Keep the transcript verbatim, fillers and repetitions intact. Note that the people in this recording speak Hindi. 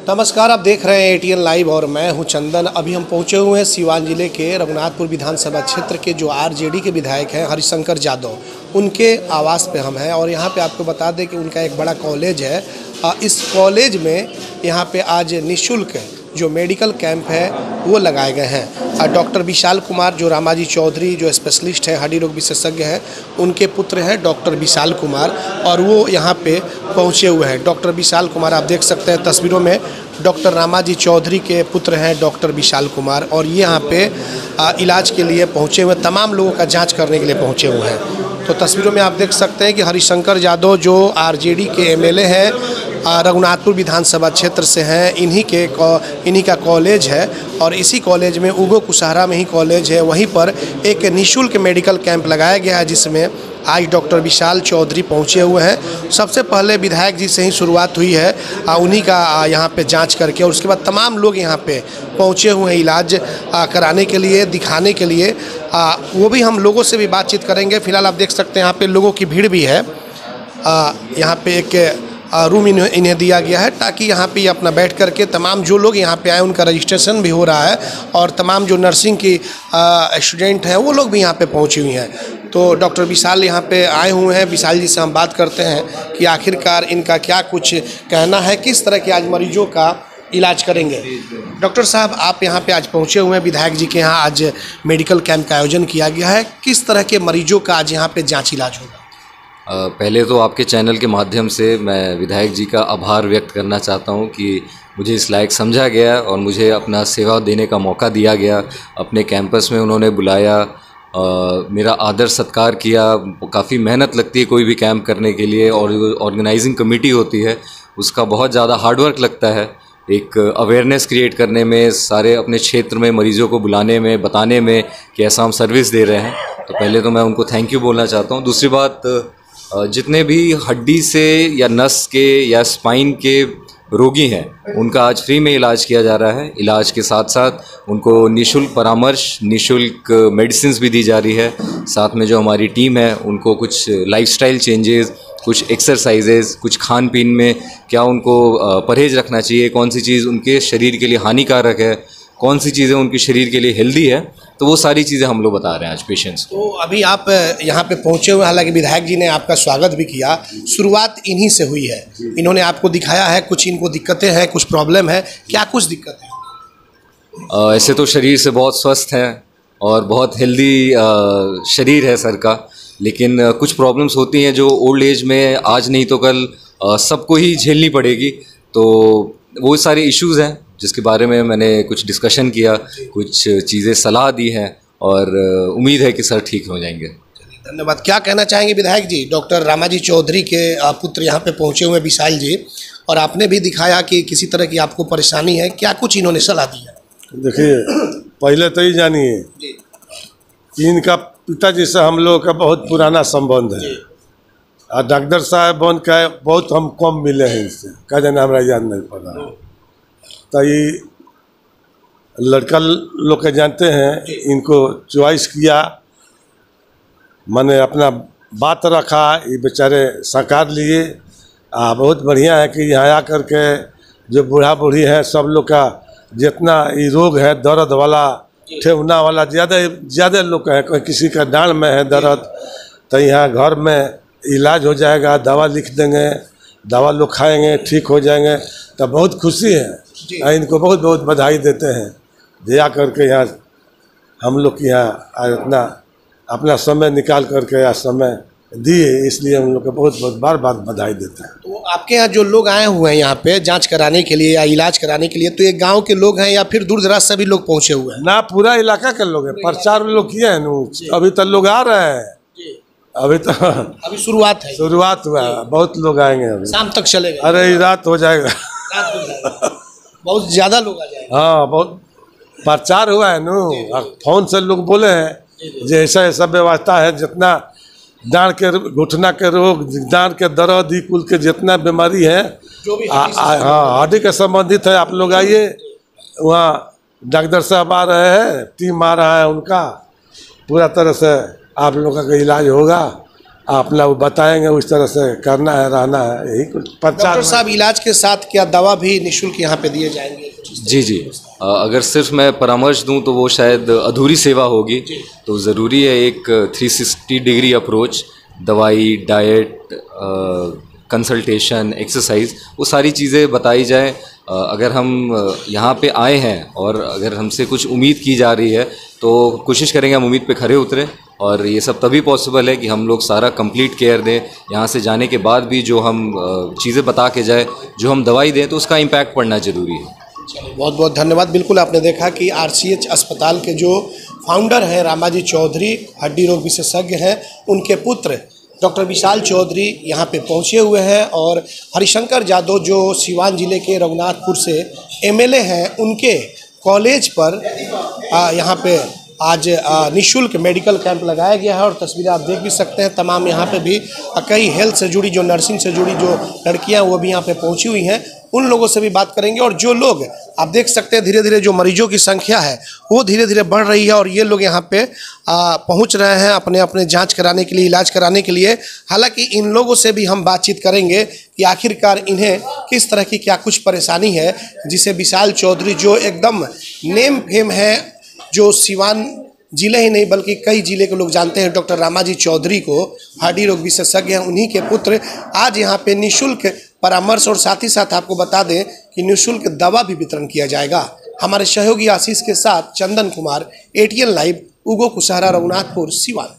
नमस्कार, आप देख रहे हैं एटीएन लाइव और मैं हूं चंदन। अभी हम पहुंचे हुए हैं सीवान जिले के रघुनाथपुर विधानसभा क्षेत्र के जो आरजेडी के विधायक हैं हरिशंकर यादव, उनके आवास पे हम हैं और यहां पे आपको बता दें कि उनका एक बड़ा कॉलेज है। इस कॉलेज में यहां पे आज निःशुल्क जो मेडिकल कैंप है वो लगाए गए हैं। डॉक्टर विशाल कुमार जो रामाजी चौधरी जो स्पेशलिस्ट है, हड्डी रोग विशेषज्ञ हैं, उनके पुत्र हैं डॉक्टर विशाल कुमार और वो यहाँ पे पहुँचे हुए हैं। डॉक्टर विशाल कुमार आप देख सकते हैं तस्वीरों में, डॉक्टर रामाजी चौधरी के पुत्र हैं डॉक्टर विशाल कुमार और ये यहाँ पे इलाज के लिए पहुँचे हुए, तमाम लोगों का जाँच करने के लिए पहुँचे हुए हैं। तो तस्वीरों में आप देख सकते हैं कि हरिशंकर यादव जो आरजेडी के एमएलए हैं, रघुनाथपुर विधानसभा क्षेत्र से हैं, इन्हीं के इन्हीं का कॉलेज है और इसी कॉलेज में उगो कुशहरा में ही कॉलेज है, वहीं पर एक निःशुल्क मेडिकल कैंप लगाया गया है जिसमें आज डॉक्टर विशाल चौधरी पहुंचे हुए हैं। सबसे पहले विधायक जी से ही शुरुआत हुई है, उन्हीं का यहाँ पे जांच करके, और उसके बाद तमाम लोग यहाँ पे पहुंचे हुए हैं इलाज कराने के लिए, दिखाने के लिए। आ, वो भी हम लोगों से भी बातचीत करेंगे। फिलहाल आप देख सकते हैं यहाँ पे लोगों की भीड़ भी है। यहाँ पे एक रूम इन्हें इन्हें दिया गया है ताकि यहाँ पे अपना बैठ करके तमाम जो लोग यहाँ पे आए उनका रजिस्ट्रेशन भी हो रहा है और तमाम जो नर्सिंग की स्टूडेंट हैं वो लोग भी यहाँ पे पहुँची हुई हैं। तो डॉक्टर विशाल यहाँ पे आए हुए हैं। विशाल जी से हम बात करते हैं कि आखिरकार इनका क्या कुछ कहना है, किस तरह के आज मरीजों का इलाज करेंगे। डॉक्टर साहब, आप यहाँ पे आज पहुँचे हुए हैं, विधायक जी के यहाँ आज मेडिकल कैंप का आयोजन किया गया है, किस तरह के मरीजों का आज यहाँ पे जाँच इलाज होगा? पहले तो आपके चैनल के माध्यम से मैं विधायक जी का आभार व्यक्त करना चाहता हूं कि मुझे इस लायक समझा गया और मुझे अपना सेवा देने का मौका दिया गया। अपने कैंपस में उन्होंने बुलाया, आ, मेरा आदर सत्कार किया। काफ़ी मेहनत लगती है कोई भी कैंप करने के लिए और ऑर्गेनाइजिंग कमेटी होती है उसका बहुत ज़्यादा हार्डवर्क लगता है, एक अवेयरनेस क्रिएट करने में, सारे अपने क्षेत्र में मरीज़ों को बुलाने में, बताने में कि ऐसा हम सर्विस दे रहे हैं। तो पहले तो मैं उनको थैंक यू बोलना चाहता हूँ। दूसरी बात, जितने भी हड्डी से या नस के या स्पाइन के रोगी हैं उनका आज फ्री में इलाज किया जा रहा है। इलाज के साथ साथ उनको निःशुल्क परामर्श, निःशुल्क मेडिसिन्स भी दी जा रही है। साथ में जो हमारी टीम है उनको कुछ लाइफस्टाइल चेंजेस, कुछ एक्सरसाइजेज, कुछ खान पीन में क्या उनको परहेज रखना चाहिए, कौन सी चीज़ उनके शरीर के लिए हानिकारक है, कौन सी चीज़ें उनके शरीर के लिए हेल्दी है, तो वो सारी चीज़ें हम लोग बता रहे हैं आज पेशेंट्स को। तो अभी आप यहाँ पे पहुँचे हुए, हालांकि विधायक जी ने आपका स्वागत भी किया, शुरुआत इन्हीं से हुई है, इन्होंने आपको दिखाया है, कुछ इनको दिक्कतें हैं, कुछ प्रॉब्लम है, क्या कुछ दिक्कत है? ऐसे तो शरीर से बहुत स्वस्थ है और बहुत हेल्दी शरीर है सर का, लेकिन कुछ प्रॉब्लम्स होती हैं जो ओल्ड एज में आज नहीं तो कल सबको ही झेलनी पड़ेगी। तो वो सारे इश्यूज़ हैं जिसके बारे में मैंने कुछ डिस्कशन किया, कुछ चीज़ें सलाह दी हैं और उम्मीद है कि सर ठीक हो जाएंगे। धन्यवाद। क्या कहना चाहेंगे विधायक जी? डॉक्टर रामाजी चौधरी के पुत्र यहाँ पे पहुँचे हुए विशाल जी, और आपने भी दिखाया कि किसी तरह की आपको परेशानी है, क्या कुछ इन्होंने सलाह दी है? देखिए, पहले तो ही जानिए कि इनका पिताजी से हम लोगों का बहुत पुराना संबंध है और डॉक्टर साहब बन के बहुत हम कम मिले हैं इससे, क्या जाना हमारा याद नहीं पड़ा। तो ये लड़का लोग के जानते हैं, इनको चॉइस किया, मैंने अपना बात रखा, ये बेचारे साकार लिए। आ बहुत बढ़िया है कि यहाँ आ कर के जो बूढ़ा बूढ़ी हैं सब लोग का जितना ये रोग है, दर्द वाला, ठेवना वाला, ज़्यादा ज़्यादा लोग है, कोई किसी का डांड में है दर्द, तो यहाँ घर में इलाज हो जाएगा, दवा लिख देंगे, दवा लोग खाएंगे, ठीक हो जाएंगे। तो बहुत खुशी है, इनको बहुत बहुत बधाई देते हैं। दया करके यहाँ हम लोग यहाँ इतना अपना समय निकाल करके यहाँ समय दिए, इसलिए हम लोग को बहुत बहुत बार बार बधाई देते हैं। तो आपके यहाँ जो लोग आए हुए हैं यहाँ पे जांच कराने के लिए या इलाज कराने के लिए, तो ये गांव के लोग हैं या फिर दूर दराज से भी लोग पहुँचे हुए हैं? ना, पूरा इलाका के लोग हैं, प्रचार लोग किए हैं, अभी तक लोग आ रहे हैं, अभी तो अभी शुरुआत है, शुरुआत हुआ है, बहुत लोग आएंगे, अभी शाम तक चलेगा। अरे रात हो जाएगा, बहुत ज़्यादा लोग आ जाएंगे। हाँ, बहुत प्रचार हुआ है नो, फोन से लोग बोले हैं जो ऐसा ऐसा व्यवस्था है, जितना डांड के घुटना के रोग, डांड के दर्द, ई कुल के जितना बीमारी है, जो भी हाँ हड्डी के संबंधित है, आप लोग आइए। वहाँ डॉक्टर साहब आ रहे हैं, टीम आ रहा है उनका, पूरा तरह से आप लोगों का इलाज होगा अपना वो बताएंगे उस तरह से करना है, रहना है, यही कुछ प्रचार। डॉक्टर साहब, इलाज के साथ क्या दवा भी निःशुल्क यहाँ पे दिए जाएंगे? जी जी अ, अगर सिर्फ मैं परामर्श दूं तो वो शायद अधूरी सेवा होगी, तो ज़रूरी है एक थ्री सिक्सटी डिग्री अप्रोच, दवाई, डाइट, कंसल्टेशन, एक्सरसाइज, वो सारी चीज़ें बताई जाए। अ, अगर हम यहाँ पे आए हैं और अगर हमसे कुछ उम्मीद की जा रही है तो कोशिश करेंगे हम उम्मीद पे खरे उतरें, और ये सब तभी पॉसिबल है कि हम लोग सारा कंप्लीट केयर दें। यहाँ से जाने के बाद भी जो हम चीज़ें बता के जाए, जो हम दवाई दें, तो उसका इम्पैक्ट पड़ना ज़रूरी है। बहुत बहुत धन्यवाद। बिल्कुल आपने देखा कि आरसीएच अस्पताल के जो फाउंडर हैं रामाजी चौधरी, हड्डी रोग विशेषज्ञ हैं, उनके पुत्र डॉक्टर विशाल चौधरी यहाँ पे पहुँचे हुए हैं, और हरिशंकर यादव जो सिवान जिले के रघुनाथपुर से एमएलए हैं, उनके कॉलेज पर आ, यहाँ पे आज निःशुल्क मेडिकल कैंप लगाया गया है। और तस्वीरें आप देख भी सकते हैं, तमाम यहाँ पे भी कई हेल्थ से जुड़ी, जो नर्सिंग से जुड़ी जो लड़कियाँ वो भी यहाँ पे पहुँची हुई हैं, उन लोगों से भी बात करेंगे। और जो लोग आप देख सकते हैं, धीरे धीरे जो मरीजों की संख्या है वो धीरे धीरे बढ़ रही है, और ये लोग यहाँ पे पहुँच रहे हैं अपने अपने जांच कराने के लिए, इलाज कराने के लिए। हालांकि इन लोगों से भी हम बातचीत करेंगे कि आखिरकार इन्हें किस तरह की क्या कुछ परेशानी है, जिसे विशाल चौधरी जो एकदम नेम फेम है, जो सिवान जिले ही नहीं बल्कि कई जिले के लोग जानते हैं, डॉक्टर रामाजी चौधरी को, हड्डी रोग विशेषज्ञ हैं, उन्हीं के पुत्र आज यहाँ पे निःशुल्क परामर्श, और साथ ही साथ आपको बता दें कि निःशुल्क दवा भी वितरण किया जाएगा। हमारे सहयोगी आशीष के साथ चंदन कुमार, एटीएन लाइव, उगो कुशहरा, रघुनाथपुर, सिवान।